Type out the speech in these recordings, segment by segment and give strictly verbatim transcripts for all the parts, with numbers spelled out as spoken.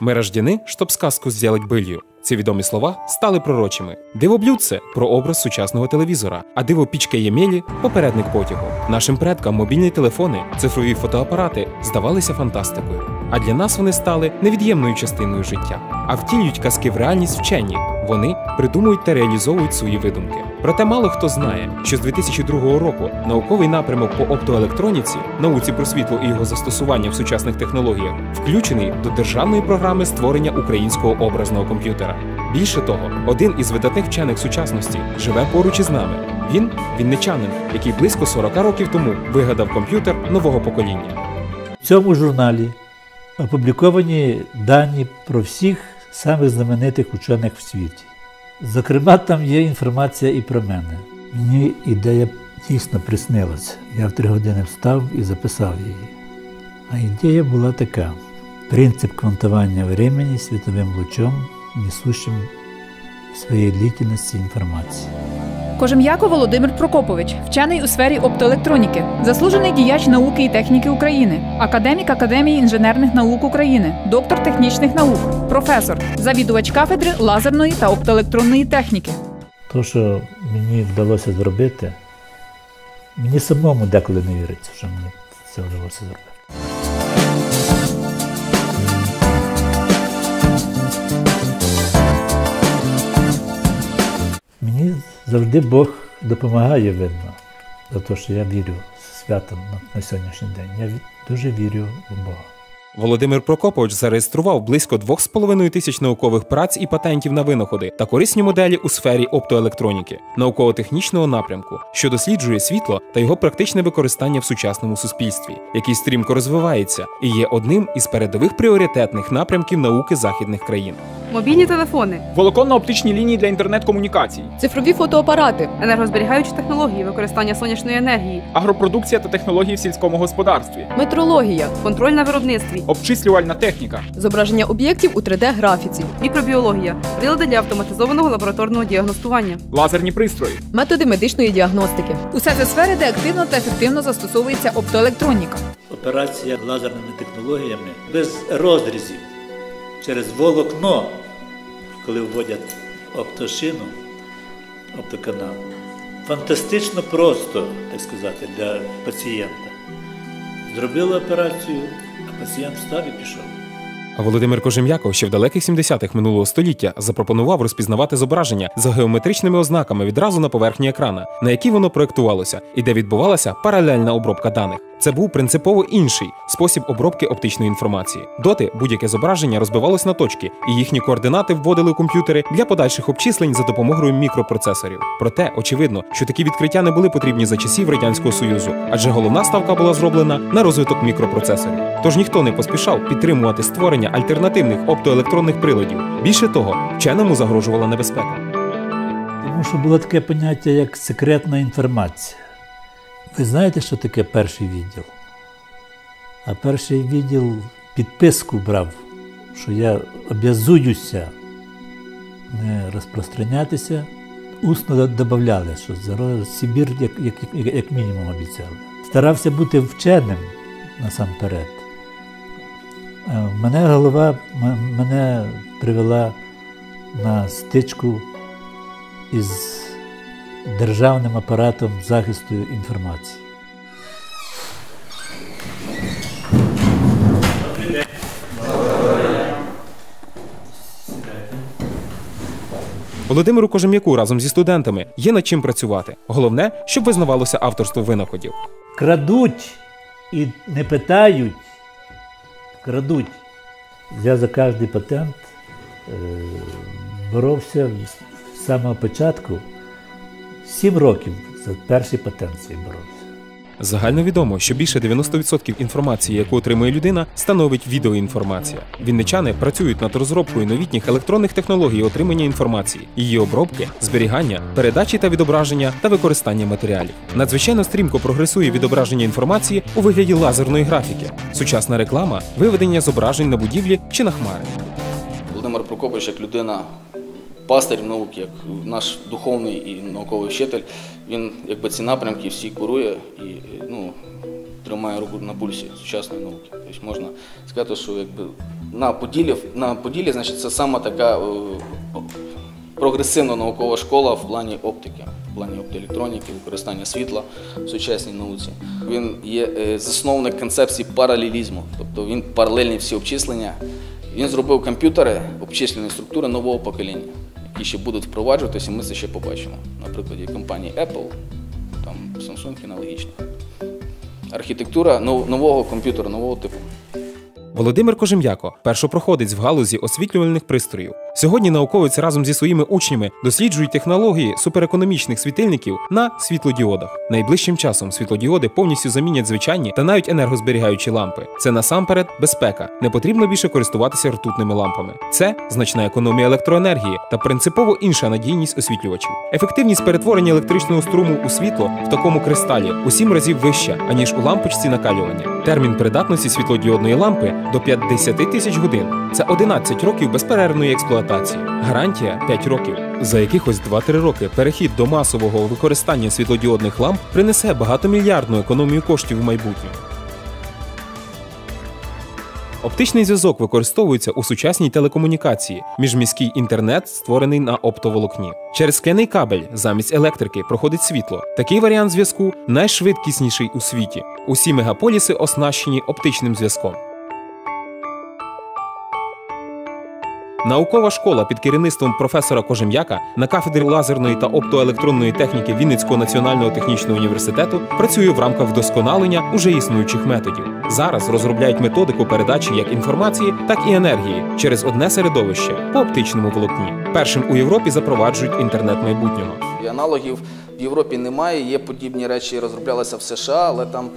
«Мы рождены, чтоб сказку сделать былью». Ці відомі слова стали пророчими. Дивоблюдце – про образ сучасного телевізора, а дивопічка Ємелі – попередник потягу. Нашим предкам мобільні телефони, цифрові фотоапарати здавалися фантастикою. А для нас вони стали невід'ємною частиною життя. А втілюють казки в реальність вчені. Вони придумують та реалізовують свої видумки. Проте мало хто знає, що з дві тисячі другого року науковий напрямок по оптоелектроніці, науці про світло і його застосування в сучасних технологіях, включений до державної програми створення українського образного комп'ютера. Більше того, один із видатних вчених сучасності живе поруч із нами. Він – вінничанин, який близько сорока років тому вигадав комп'ютер нового покоління. В цьому журналі опубліковані дані про всіх самих знаменитих учених в світі. Зокрема, там є інформація і про мене. Мені ідея дійсно приснилася. Я в три години встав і записав її. А ідея була така. Принцип квантування времени світовим лучом, несущим в своїй длительності інформації. Кожем'яко Володимир Прокопович, вчений у сфері оптоелектроніки, заслужений діяч науки і техніки України, академік Академії інженерних наук України, доктор технічних наук, професор, завідувач кафедри лазерної та оптоелектронної техніки. Те, що мені вдалося зробити, мені самому деколи не віриться, що мені це вдалося зробити. Мені завжди Бог допомагає, видно, за те, що я вірю свято на сьогоднішній день. Я дуже вірю в Бога. Володимир Прокопович зареєстрував близько двох з половиною тисяч наукових праць і патентів на винаходи та корисні моделі у сфері оптоелектроніки, науково-технічного напрямку, що досліджує світло та його практичне використання в сучасному суспільстві, який стрімко розвивається і є одним із передових пріоритетних напрямків науки західних країн. Мобільні телефони, волоконно-оптичні лінії для інтернет-комунікацій, цифрові фотоапарати, енергозберігаючі технології, використання сонячної енергії, агропродукція та технології в сільському господарстві, метрологія, контроль на виробництві, обчислювальна техніка, зображення об'єктів у три де графіці, мікробіологія, прилади для автоматизованого лабораторного діагностування, лазерні пристрої, методи медичної діагностики. Усе це сфери, де активно та ефективно застосовується оптоелектроніка. Операція лазерними технологіями без розрізів через волокно, коли вводять оптошину, оптоканал. Фантастично просто, так сказати, для пацієнта. Зробили операцію, а пацієнт встав і пішов. А Володимир Кожем'яко ще в далеких сімдесятих минулого століття запропонував розпізнавати зображення за геометричними ознаками відразу на поверхні екрана, на якій воно проєктувалося, і де відбувалася паралельна обробка даних. Це був принципово інший спосіб обробки оптичної інформації. Доти будь-яке зображення розбивалось на точки, і їхні координати вводили у комп'ютери для подальших обчислень за допомогою мікропроцесорів. Проте, очевидно, що такі відкриття не були потрібні за часів Радянського Союзу, адже головна ставка була зроблена на розвиток мікропроцесорів. Тож ніхто не поспішав підтримувати створення альтернативних оптоелектронних приладів. Більше того, вченому загрожувала небезпека. Тому що було таке поняття, як секретна інформація. Ви знаєте, що таке перший відділ? А перший відділ підписку брав, що я об'язуюся не розпространятися. Усно додавали, що за Сибір як, як, як, як мінімум обіцяли. Старався бути вченим насамперед. Мене голова мене привела на стичку із державним апаратом захисту інформації. Володимиру Кожем'яку разом зі студентами є над чим працювати. Головне, щоб визнавалося авторство винаходів. Крадуть і не питають. Крадуть. Я за кожний патент е, боровся з самого початку. Сім років за перший патент цей боровся. Загально відомо, що більше дев'яносто відсотків інформації, яку отримує людина, становить відеоінформація. Вінничани працюють над розробкою новітніх електронних технологій отримання інформації, її обробки, зберігання, передачі та відображення та використання матеріалів. Надзвичайно стрімко прогресує відображення інформації у вигляді лазерної графіки, сучасна реклама, виведення зображень на будівлі чи на хмари. Володимир Прокопович як людина, пастир науки, як наш духовний і науковий вчитель, він якби ці напрямки всі курує і ну, тримає руку на пульсі сучасної науки. Тобто можна сказати, що якби на Поділлі, на Поділлі, значить, це саме така о, о, прогресивна наукова школа в плані оптики, в плані оптоелектроніки, використання світла в сучасній науці. Він є е, засновник концепції паралелізму, тобто він паралельні всі обчислення. Він зробив комп'ютери, обчислені структури нового покоління, які ще будуть впроваджуватися, і ми це ще побачимо. На прикладі компанії Apple, там Samsung і аналогічно. Архітектура нового комп'ютера, нового типу. Володимир Кожем'яко – першопроходець в галузі освітлювальних пристроїв. Сьогодні науковець разом зі своїми учнями досліджують технології суперекономічних світильників на світлодіодах. Найближчим часом світлодіоди повністю замінять звичайні та навіть енергозберігаючі лампи. Це насамперед безпека. Не потрібно більше користуватися ртутними лампами. Це значна економія електроенергії та принципово інша надійність освітлювачів. Ефективність перетворення електричного струму у світло в такому кристалі у сім разів вища, аніж у лампочці накалювання. Термін придатності світлодіодної лампи – до п'ятдесят тисяч годин. Це одинадцять років безперервної експлуатації. Гарантія – п'ять років. За якихось два-три роки перехід до масового використання світлодіодних ламп принесе багатомільярдну економію коштів у майбутньому. Оптичний зв'язок використовується у сучасній телекомунікації. Міжміський інтернет створений на оптоволокні. Через скляний кабель замість електрики проходить світло. Такий варіант зв'язку найшвидкісніший у світі. Усі мегаполіси оснащені оптичним зв'язком. Наукова школа під керівництвом професора Кожем'яка на кафедрі лазерної та оптоелектронної техніки Вінницького національного технічного університету працює в рамках вдосконалення уже існуючих методів. Зараз розробляють методику передачі як інформації, так і енергії через одне середовище по оптичному волокні. Першим у Європі запроваджують інтернет майбутнього. І аналогів в Європі немає, є подібні речі, розроблялися в США, але там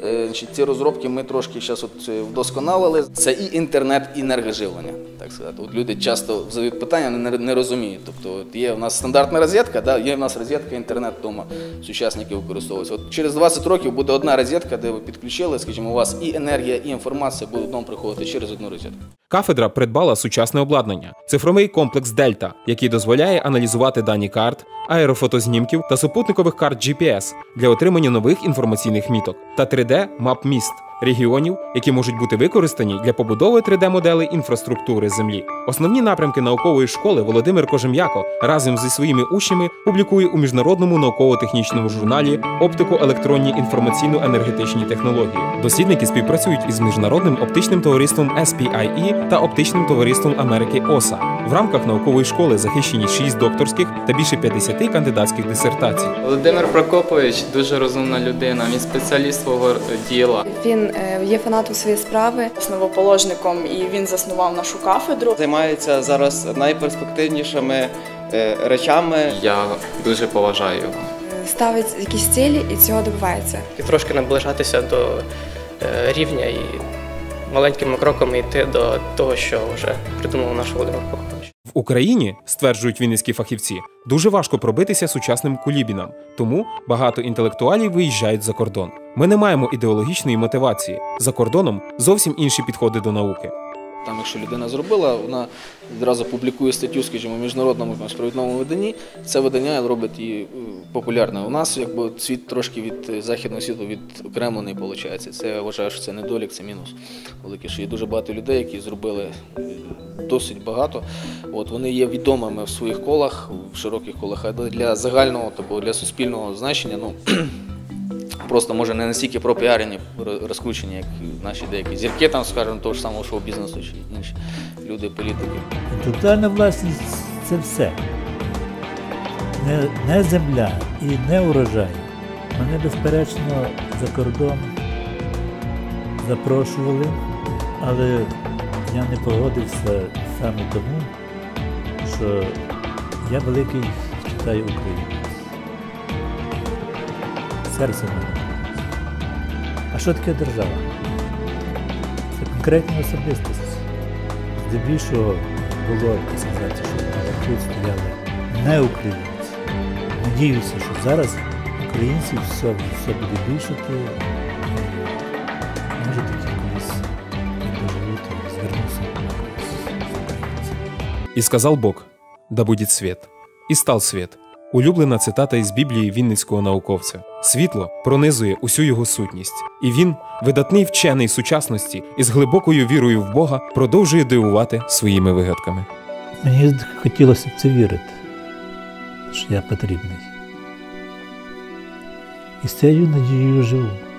ці розробки ми трошки зараз от вдосконалили. Це і інтернет, і енергоживлення, так сказати. От люди часто задають питання, не, не розуміють. Тобто от є в нас стандартна розетка, да, є в нас розетка, інтернет вдома, сучасники використовуються. От через двадцять років буде одна розетка, де ви підключили, скажімо, у вас і енергія, і інформація буде додому приходити через одну розетку. Кафедра придбала сучасне обладнання – цифровий комплекс Дельта, який дозволяє аналізувати дані карт, аерофотознімків та супутникових карт джі пі ес для отримання нових інформаційних міток та три де мап міст, регіонів, які можуть бути використані для побудови три де-моделей інфраструктури Землі. Основні напрямки наукової школи Володимир Кожем'яко разом зі своїми учнями публікує у міжнародному науково-технічному журналі «Оптико-електронні інформаційно-енергетичні технології». Дослідники співпрацюють із Міжнародним оптичним товариством ес пі ай і та Оптичним товариством Америки о ес а. В рамках наукової школи захищені шість докторських та більше п'ятдесят кандидатських дисертацій. Володимир Прокопович дуже розумна людина, він спеціаліст свого діла. Він є фанатом своєї справи, основоположником, і він заснував нашу кафедру. Займається зараз найперспективнішими речами. Я дуже поважаю його. Ставить якісь цілі і цього добивається. І трошки наближатися до рівня і маленькими кроками йти до того, що вже придумав наш Володимир Прокопович. В Україні, стверджують вінницькі фахівці, дуже важко пробитися сучасним кулібінам, тому багато інтелектуалів виїжджають за кордон. Ми не маємо ідеологічної мотивації. За кордоном зовсім інші підходи до науки. Там, якщо людина зробила, вона відразу публікує статтю, скажімо, в міжнародному справедливому виданні, це видання робить її популярною. У нас якби світ трошки від західного світу відокремлений, виходить. Це я вважаю, що це недолік, це мінус великий. Що є дуже багато людей, які зробили досить багато. От, вони є відомими в своїх колах, в широких колах, а для загального, тобто для суспільного значення, ну, просто, може, не настільки пропіарені, розкручені, як наші деякі зірки, там, скажімо, того ж самого шоу-бізнесу чи інші люди, політики. Інтелектуальна власність – це все. Не, не земля і не урожай. Мене, безперечно, за кордон запрошували, але я не погодився саме тому, що я великий, читаю, українець. Серце мене. А що таке держава? Це конкретні особистості. Здебільшого було, так сказати, що тут стояли не українці. Надіюся, що зараз українців все, все буде більшати, і може таки колись доживуть і звернуться з українців. «И сказал Бог, да будет свет. И стал свет. Улюблена цитата із Біблії вінницького науковця. Світло пронизує усю його сутність. І він, видатний вчений сучасності і з глибокою вірою в Бога, продовжує дивувати своїми вигадками. Мені хотілося в це вірити, що я потрібний. І з цією надією живу.